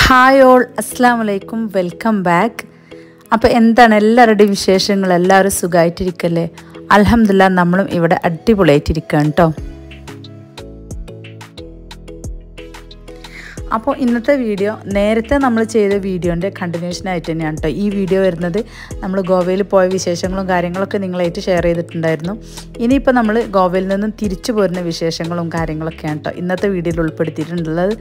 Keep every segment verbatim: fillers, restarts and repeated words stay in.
Hi all, അസ്സാം വലൈക്കും, welcome back. അപ്പോൾ എന്താണ് എല്ലാവരുടെയും വിശേഷങ്ങൾ? എല്ലാവരും സുഖമായിട്ടിരിക്കല്ലേ? അൽഹംദുലില്ലാ, നമ്മളും ഇവിടെ അടിപൊളിയായിട്ടിരിക്കുകയാണ് കേട്ടോ. അപ്പോൾ ഇന്നത്തെ വീഡിയോ നേരത്തെ നമ്മൾ ചെയ്ത വീഡിയോൻ്റെ കണ്ടിന്യൂഷൻ ആയിട്ട് തന്നെയാണ് കേട്ടോ ഈ വീഡിയോ വരുന്നത്. നമ്മൾ ഗോവയിൽ പോയ വിശേഷങ്ങളും കാര്യങ്ങളൊക്കെ നിങ്ങളായിട്ട് ഷെയർ ചെയ്തിട്ടുണ്ടായിരുന്നു. ഇനിയിപ്പോൾ നമ്മൾ ഗോവയിൽ നിന്നും തിരിച്ചു പോരുന്ന വിശേഷങ്ങളും കാര്യങ്ങളൊക്കെയാണ് കേട്ടോ ഇന്നത്തെ വീഡിയോയിൽ ഉൾപ്പെടുത്തിയിട്ടുള്ളത്.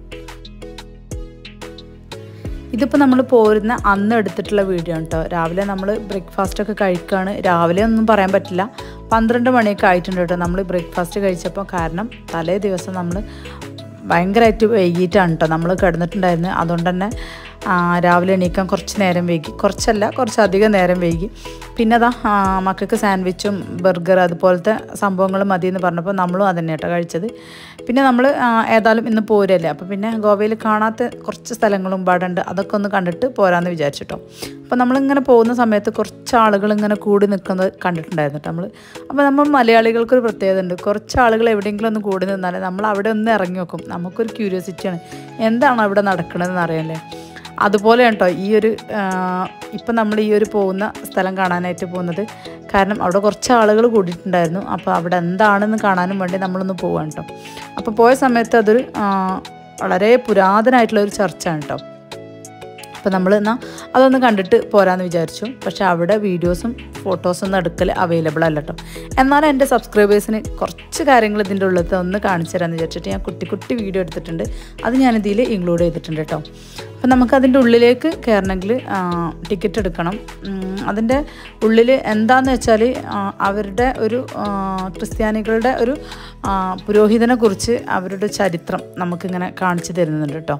ഇതിപ്പോൾ നമ്മൾ പോരുന്ന അന്ന് എടുത്തിട്ടുള്ള വീഡിയോ ആണ് കേട്ടോ. രാവിലെ നമ്മൾ ബ്രേക്ക്ഫാസ്റ്റൊക്കെ കഴിക്കുകയാണ്. രാവിലെ ഒന്നും പറയാൻ പറ്റില്ല, പന്ത്രണ്ട് മണിയൊക്കെ ആയിട്ടുണ്ട് കേട്ടോ നമ്മൾ ബ്രേക്ക്ഫാസ്റ്റ് കഴിച്ചപ്പോൾ. കാരണം തലേ ദിവസം നമ്മൾ ഭയങ്കരമായിട്ട് വൈകിട്ടാണ് കേട്ടോ നമ്മൾ കിടന്നിട്ടുണ്ടായിരുന്നത്. അതുകൊണ്ട് തന്നെ രാവിലെ എണീക്കാൻ കുറച്ച് നേരം വൈകി, കുറച്ചല്ല കുറച്ചധികം നേരം വൈകി. പിന്നെ അതാ മക്കൾക്ക് സാൻഡ്വിച്ചും ബർഗർ അതുപോലത്തെ സംഭവങ്ങൾ മതി എന്ന് പറഞ്ഞപ്പോൾ നമ്മളും അതന്നെ കേട്ടോ കഴിച്ചത്. പിന്നെ നമ്മൾ ഏതായാലും ഇന്ന് പോരല്ലേ, അപ്പോൾ പിന്നെ ഗോവയിൽ കാണാത്ത കുറച്ച് സ്ഥലങ്ങളും പാടുണ്ട്, അതൊക്കെ ഒന്ന് കണ്ടിട്ട് പോരാമെന്ന് വിചാരിച്ചിട്ടോ. അപ്പോൾ നമ്മളിങ്ങനെ പോകുന്ന സമയത്ത് കുറച്ച് ആളുകൾ ഇങ്ങനെ കൂടി നിൽക്കുന്നത് കണ്ടിട്ടുണ്ടായിരുന്നു കേട്ടോ നമ്മൾ. അപ്പോൾ നമ്മൾ മലയാളികൾക്കൊരു പ്രത്യേകത ഉണ്ട്, കുറച്ച് ആളുകൾ എവിടെയെങ്കിലും ഒന്ന് കൂടി നിന്നാൽ നമ്മൾ അവിടെ ഒന്ന് ഇറങ്ങി നോക്കും. നമുക്കൊരു ക്യൂരിയോസിറ്റിയാണ്, എന്താണ് അവിടെ നടക്കണതെന്ന് അറിയാല്ലേ. അതുപോലെ കേട്ടോ ഈ ഒരു ഇപ്പം നമ്മൾ ഈ ഒരു പോകുന്ന സ്ഥലം കാണാനായിട്ട് പോകുന്നത്. കാരണം അവിടെ കുറച്ച് ആളുകൾ കൂടിയിട്ടുണ്ടായിരുന്നു. അപ്പോൾ അവിടെ എന്താണെന്ന് കാണാനും വേണ്ടി നമ്മളൊന്ന് പോവാണ് കേട്ടോ. അപ്പോൾ പോയ സമയത്ത് അതൊരു വളരെ പുരാതനമായിട്ടുള്ളൊരു ചർച്ചാണ് കേട്ടോ. അപ്പോൾ നമ്മൾ എന്നാൽ അതൊന്ന് കണ്ടിട്ട് പോരാമെന്ന് വിചാരിച്ചു. പക്ഷേ അവിടെ വീഡിയോസും ഫോട്ടോസൊന്നും എടുക്കൽ അവൈലബിൾ അല്ല കേട്ടോ. എന്നാലും എൻ്റെ സബ്സ്ക്രൈബേഴ്സിന് കുറച്ച് കാര്യങ്ങൾ ഇതിൻ്റെ ഉള്ളിൽ ഒന്ന് കാണിച്ചു തരാമെന്ന് വിചാരിച്ചിട്ട് ഞാൻ കുട്ടി കുട്ടി വീഡിയോ എടുത്തിട്ടുണ്ട്. അത് ഞാനിതിൽ ഇൻക്ലൂഡ് ചെയ്തിട്ടുണ്ട് കേട്ടോ. അപ്പോൾ നമുക്കതിൻ്റെ ഉള്ളിലേക്ക് കയറണമെങ്കിൽ ടിക്കറ്റ് എടുക്കണം. അതിൻ്റെ ഉള്ളിൽ എന്താണെന്ന് വെച്ചാൽ അവരുടെ ഒരു ക്രിസ്ത്യാനികളുടെ ഒരു പുരോഹിതനെ കുറിച്ച് അവരുടെ ചരിത്രം നമുക്കിങ്ങനെ കാണിച്ചു തരുന്നുണ്ട് കേട്ടോ.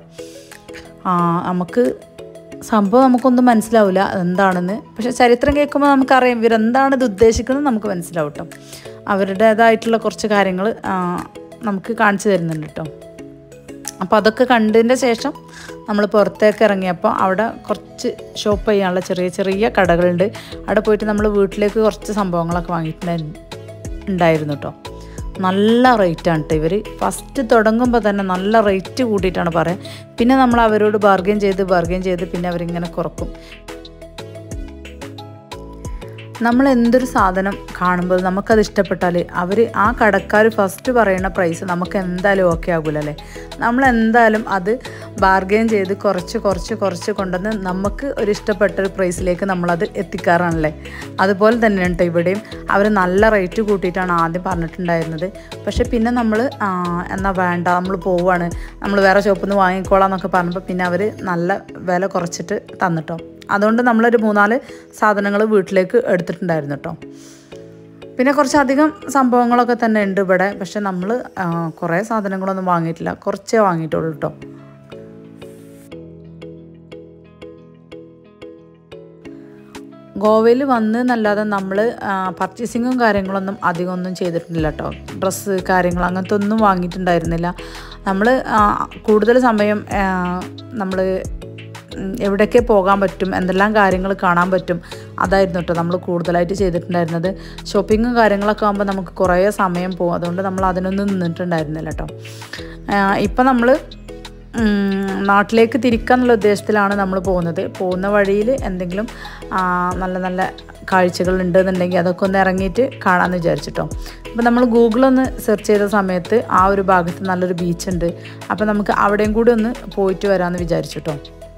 നമുക്ക് സംഭവം നമുക്കൊന്നും മനസ്സിലാവില്ല എന്താണെന്ന്, പക്ഷേ ചരിത്രം കേൾക്കുമ്പോൾ നമുക്കറിയാം ഇവരെന്താണ് ഇത് ഉദ്ദേശിക്കുന്നത് നമുക്ക് മനസ്സിലാവും കേട്ടോ. അവരുടേതായിട്ടുള്ള കുറച്ച് കാര്യങ്ങൾ നമുക്ക് കാണിച്ചു തരുന്നുണ്ട് കേട്ടോ. അപ്പോൾ അതൊക്കെ കണ്ടതിൻ്റെ ശേഷം നമ്മൾ പുറത്തേക്ക് ഇറങ്ങിയപ്പോൾ അവിടെ കുറച്ച് ഷോപ്പ് ചെയ്യാനുള്ള ചെറിയ ചെറിയ കടകളുണ്ട്. അവിടെ പോയിട്ട് നമ്മൾ വീട്ടിലേക്ക് കുറച്ച് സംഭവങ്ങളൊക്കെ വാങ്ങിയിട്ടുണ്ടായിരുന്നു ഉണ്ടായിരുന്നു കേട്ടോ. നല്ല റേറ്റാണ് കേട്ടോ. ഇവർ ഫസ്റ്റ് തുടങ്ങുമ്പോൾ തന്നെ നല്ല റേറ്റ് കൂട്ടിയിട്ടാണ് പറയുക. പിന്നെ നമ്മൾ അവരോട് ബാർഗെയിൻ ചെയ്ത് ബാർഗെയിൻ ചെയ്ത് പിന്നെ അവരിങ്ങനെ കുറക്കും. നമ്മൾ എന്തൊരു സാധനം കാണുമ്പോൾ നമുക്കത് ഇഷ്ടപ്പെട്ടാൽ അവർ ആ കടക്കാർ ഫസ്റ്റ് പറയുന്ന പ്രൈസ് നമുക്ക് എന്തായാലും ഓക്കെ ആകില്ലല്ലേ. നമ്മളെന്തായാലും അത് ബാർഗെയിൻ ചെയ്ത് കുറച്ച് കുറച്ച് കുറച്ച് കൊണ്ടുവന്ന് നമുക്ക് ഒരു ഇഷ്ടപ്പെട്ട ഒരു പ്രൈസിലേക്ക് നമ്മളത് എത്തിക്കാറാണല്ലേ. അതുപോലെ തന്നെയാണ് കേട്ടോ ഇവിടെയും. അവർ നല്ല റേറ്റ് കൂട്ടിയിട്ടാണ് ആദ്യം പറഞ്ഞിട്ടുണ്ടായിരുന്നത്. പക്ഷേ പിന്നെ നമ്മൾ എന്നാൽ വേണ്ട നമ്മൾ പോവുകയാണ്, നമ്മൾ വേറെ ഷോപ്പിൽ നിന്ന് വാങ്ങിക്കോളാം എന്നൊക്കെ പറഞ്ഞപ്പോൾ പിന്നെ അവർ നല്ല വില കുറച്ചിട്ട് തന്നിട്ടോ. അതുകൊണ്ട് നമ്മളൊരു മൂന്നാല് സാധനങ്ങൾ വീട്ടിലേക്ക് എടുത്തിട്ടുണ്ടായിരുന്നു കേട്ടോ. പിന്നെ കുറച്ചധികം സംഭവങ്ങളൊക്കെ തന്നെ ഉണ്ട് ഇവിടെ. പക്ഷെ നമ്മൾ കുറേ സാധനങ്ങളൊന്നും വാങ്ങിയിട്ടില്ല, കുറച്ചേ വാങ്ങിയിട്ടുള്ളൂ കേട്ടോ. ഗോവയിൽ വന്ന് എന്നല്ലാതെ നമ്മൾ പർച്ചേസിങ്ങും കാര്യങ്ങളൊന്നും അധികം ഒന്നും ചെയ്തിട്ടില്ല കേട്ടോ. ഡ്രസ്സ് കാര്യങ്ങൾ അങ്ങനത്തെ ഒന്നും വാങ്ങിയിട്ടുണ്ടായിരുന്നില്ല. നമ്മൾ കൂടുതൽ സമയം നമ്മൾ എവിടെയൊക്കെ പോകാൻ പറ്റും, എന്തെല്ലാം കാര്യങ്ങൾ കാണാൻ പറ്റും, അതായിരുന്നു കേട്ടോ നമ്മൾ കൂടുതലായിട്ട് ചെയ്തിട്ടുണ്ടായിരുന്നത്. ഷോപ്പിങ്ങും കാര്യങ്ങളൊക്കെ ആകുമ്പോൾ നമുക്ക് കുറേ സമയം പോകും, അതുകൊണ്ട് നമ്മൾ അതിനൊന്നും നിന്നിട്ടുണ്ടായിരുന്നില്ല കേട്ടോ. ഇപ്പം നമ്മൾ നാട്ടിലേക്ക് തിരിക്കാന്നുള്ള ഉദ്ദേശത്തിലാണ് നമ്മൾ പോകുന്നത്. പോകുന്ന വഴിയിൽ എന്തെങ്കിലും നല്ല നല്ല കാഴ്ചകൾ ഉണ്ടെന്നുണ്ടെങ്കിൽ അതൊക്കെ ഒന്ന് ഇറങ്ങിയിട്ട് കാണാമെന്ന് വിചാരിച്ചിട്ടോ. അപ്പോൾ നമ്മൾ ഗൂഗിളൊന്ന് സെർച്ച് ചെയ്ത സമയത്ത് ആ ഒരു ഭാഗത്ത് നല്ലൊരു ബീച്ചുണ്ട്. അപ്പോൾ നമുക്ക് അവിടെയും കൂടി ഒന്ന് പോയിട്ട് വരാമെന്ന് വിചാരിച്ചിട്ടോ.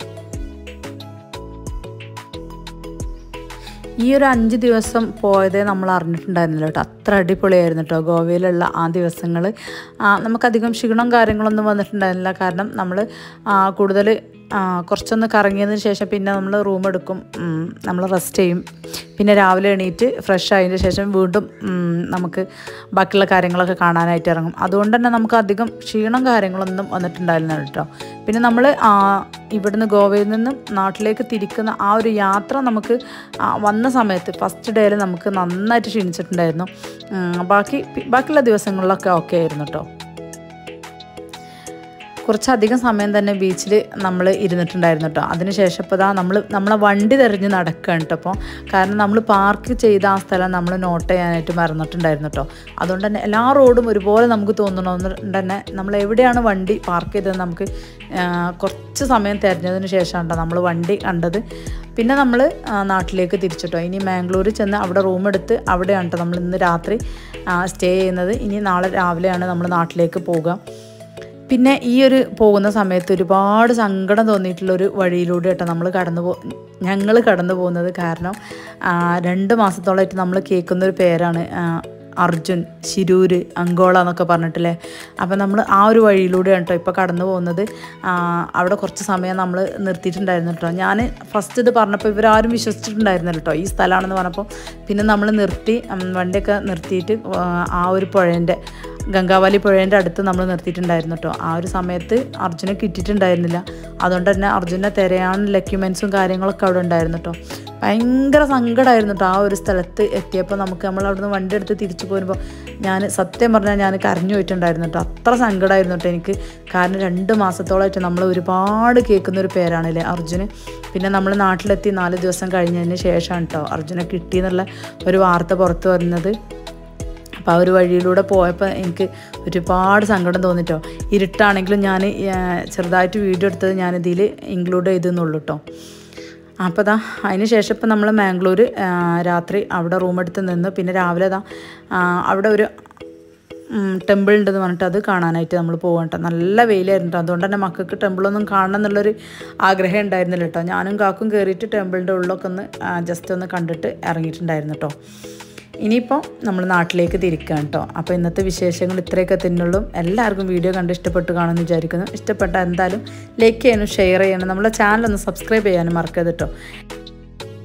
ഈ ഒരു അഞ്ച് ദിവസം പോയതേ നമ്മൾ അറിഞ്ഞിട്ടുണ്ടായിരുന്നില്ല കേട്ടോ. അത്ര അടിപൊളിയായിരുന്നു കേട്ടോ ഗോവയിലുള്ള ആ ദിവസങ്ങൾ. നമുക്കധികം ക്ഷീണം കാര്യങ്ങളൊന്നും വന്നിട്ടുണ്ടായിരുന്നില്ല. കാരണം നമ്മൾ കൂടുതൽ കുറച്ചൊന്ന് കറങ്ങിയതിന് ശേഷം പിന്നെ നമ്മൾ റൂം എടുക്കും, നമ്മൾ റെസ്റ്റ് ചെയ്യും. പിന്നെ രാവിലെ എണീറ്റ് ഫ്രഷ് ആയതിന് ശേഷം വീണ്ടും നമുക്ക് ബാക്കിയുള്ള കാര്യങ്ങളൊക്കെ കാണാനായിട്ട് ഇറങ്ങും. അതുകൊണ്ട് തന്നെ നമുക്ക് അധികം ക്ഷീണം കാര്യങ്ങളൊന്നും വന്നിട്ടുണ്ടായിരുന്നില്ല കേട്ടോ. പിന്നെ നമ്മൾ ഇവിടുന്ന് ഗോവയിൽ നിന്നും നാട്ടിലേക്ക് തിരിക്കുന്ന ആ ഒരു യാത്ര നമുക്ക് വന്ന സമയത്ത് ഫസ്റ്റ് ഡേയിൽ നമുക്ക് നന്നായിട്ട് ക്ഷീണിച്ചിട്ടുണ്ടായിരുന്നു. ബാക്കി ബാക്കിയുള്ള ദിവസങ്ങളിലൊക്കെ ഓക്കെ ആയിരുന്നു കേട്ടോ. കുറച്ചധികം സമയം തന്നെ ബീച്ചിൽ നമ്മൾ ഇരുന്നിട്ടുണ്ടായിരുന്നു കേട്ടോ. അതിനുശേഷം ഇപ്പോൾ ഇതാ നമ്മൾ നമ്മളെ വണ്ടി തിരഞ്ഞ് നടക്കുകയാണ് കേട്ടോ. അപ്പോൾ കാരണം നമ്മൾ പാർക്ക് ചെയ്ത ആ സ്ഥലം നമ്മൾ നോട്ട് ചെയ്യാനായിട്ട് മറന്നിട്ടുണ്ടായിരുന്നു കേട്ടോ. അതുകൊണ്ട് തന്നെ എല്ലാ റോഡും ഒരുപോലെ നമുക്ക് തോന്നണമെന്നുകൊണ്ട് തന്നെ നമ്മൾ എവിടെയാണ് വണ്ടി പാർക്ക് ചെയ്തതെന്ന് നമുക്ക് കുറച്ച് സമയം തിരഞ്ഞതിന് ശേഷമാണ് കേട്ടോ നമ്മൾ വണ്ടി കണ്ടത്. പിന്നെ നമ്മൾ നാട്ടിലേക്ക് തിരിച്ചിട്ടോ. ഇനി മാംഗ്ലൂർ ചെന്ന് അവിടെ റൂം എടുത്ത് അവിടെയാണ് കേട്ടോ നമ്മൾ ഇന്ന് രാത്രി സ്റ്റേ ചെയ്യുന്നത്. ഇനി നാളെ രാവിലെയാണ് നമ്മൾ നാട്ടിലേക്ക് പോകുക. പിന്നെ ഈ ഒരു പോകുന്ന സമയത്ത് ഒരുപാട് സങ്കടം തോന്നിയിട്ടുള്ളൊരു വഴിയിലൂടെ കേട്ടോ നമ്മൾ കടന്നു പോ ഞങ്ങൾ കടന്നു പോകുന്നത്. കാരണം രണ്ട് മാസത്തോളമായിട്ട് നമ്മൾ കേൾക്കുന്നൊരു പേരാണ് അർജുൻ, ശിരൂർ, അങ്കോള എന്നൊക്കെ പറഞ്ഞിട്ടില്ലേ. അപ്പം നമ്മൾ ആ ഒരു വഴിയിലൂടെയാണ് കേട്ടോ ഇപ്പോൾ കടന്നു പോകുന്നത്. അവിടെ കുറച്ച് സമയം നമ്മൾ നിർത്തിയിട്ടുണ്ടായിരുന്നു കേട്ടോ. ഞാൻ ഫസ്റ്റ് ഇത് പറഞ്ഞപ്പോൾ ഇവരാരും വിശ്വസിച്ചിട്ടുണ്ടായിരുന്നല്ലോ കേട്ടോ ഈ സ്ഥലമാണെന്ന് പറഞ്ഞപ്പോൾ. പിന്നെ നമ്മൾ നിർത്തി വണ്ടിയൊക്കെ നിർത്തിയിട്ട് ആ ഒരു പുഴേൻ്റെ ഗംഗാവാലി പുഴേൻ്റെ അടുത്ത് നമ്മൾ നിർത്തിയിട്ടുണ്ടായിരുന്നു കേട്ടോ. ആ ഒരു സമയത്ത് അർജുനെ കിട്ടിയിട്ടുണ്ടായിരുന്നില്ല. അതുകൊണ്ട് തന്നെ അർജുനെ തിരയാനുള്ള എക്യുപ്മെൻസും കാര്യങ്ങളൊക്കെ അവിടെ ഉണ്ടായിരുന്നു കേട്ടോ. ഭയങ്കര സങ്കടമായിരുന്നു കേട്ടോ ആ ഒരു സ്ഥലത്ത് എത്തിയപ്പോൾ. നമുക്ക് നമ്മൾ അവിടെ നിന്ന് വണ്ടി എടുത്ത് തിരിച്ചു പോരുമ്പോൾ ഞാൻ സത്യം പറഞ്ഞാൽ ഞാൻ കരഞ്ഞു പോയിട്ടുണ്ടായിരുന്നു കേട്ടോ. അത്ര സങ്കടമായിരുന്നു കേട്ടോ എനിക്ക്. കാരണം രണ്ട് മാസത്തോളമായിട്ട് നമ്മൾ ഒരുപാട് കേൾക്കുന്നൊരു പേരാണല്ലേ അർജുന്. പിന്നെ നമ്മൾ നാട്ടിലെത്തി നാല് ദിവസം കഴിഞ്ഞതിന് ശേഷമാണ് കേട്ടോ അർജുനെ കിട്ടിയെന്നുള്ള ഒരു വാർത്ത പുറത്ത് വരുന്നത്. അപ്പോൾ ആ ഒരു വഴിയിലൂടെ പോയപ്പോൾ എനിക്ക് ഒരുപാട് സങ്കടം തോന്നിട്ടോ. ഇരുട്ടാണെങ്കിലും ഞാൻ ചെറുതായിട്ട് വീഡിയോ എടുത്തത് ഞാനിതിൽ ഇൻക്ലൂഡ് ചെയ്തെന്നുള്ളൂ കേട്ടോ. അപ്പോൾ അതാ അതിന് ശേഷം ഇപ്പം നമ്മൾ മാംഗ്ലൂർ രാത്രി അവിടെ റൂം എടുത്ത് നിന്ന് പിന്നെ രാവിലെ അതാ അവിടെ ഒരു ടെമ്പിൾ ഉണ്ടെന്ന് പറഞ്ഞിട്ട് അത് കാണാനായിട്ട് നമ്മൾ പോകാൻ കേട്ടോ. നല്ല വെയിലായിരുന്നു കേട്ടോ. അതുകൊണ്ട് തന്നെ മക്കൾക്ക് ടെമ്പിളൊന്നും കാണണം എന്നുള്ളൊരു ആഗ്രഹം ഉണ്ടായിരുന്നില്ല കേട്ടോ. ഞാനും കാക്കും കയറിയിട്ട് ടെമ്പിളിൻ്റെ ഉള്ളിലൊക്കെ ഒന്ന് ജസ്റ്റ് ഒന്ന് കണ്ടിട്ട് ഇറങ്ങിയിട്ടുണ്ടായിരുന്നു കേട്ടോ. ഇനിയിപ്പോൾ നമ്മൾ നാട്ടിലേക്ക് തിരിക്കുകയാണ് കേട്ടോ. അപ്പോൾ ഇന്നത്തെ വിശേഷങ്ങൾ ഇത്രയൊക്കെ തന്നെയുള്ളൂ. എല്ലാവർക്കും വീഡിയോ കണ്ട് ഇഷ്ടപ്പെട്ട് കാണുമെന്ന് വിചാരിക്കുന്നു. ഇഷ്ടപ്പെട്ട എന്തായാലും ലൈക്ക് ചെയ്യാനും ഷെയർ ചെയ്യാനും നമ്മുടെ ചാനലൊന്ന് സബ്സ്ക്രൈബ് ചെയ്യാനും മറക്കരുത് കേട്ടോ.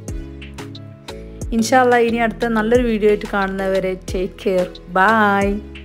ഇൻഷാ അല്ലാഹ് ഇനി അടുത്ത നല്ലൊരു വീഡിയോ ആയിട്ട് കാണുന്നവരെ ടേക്ക് കെയർ. ബൈ.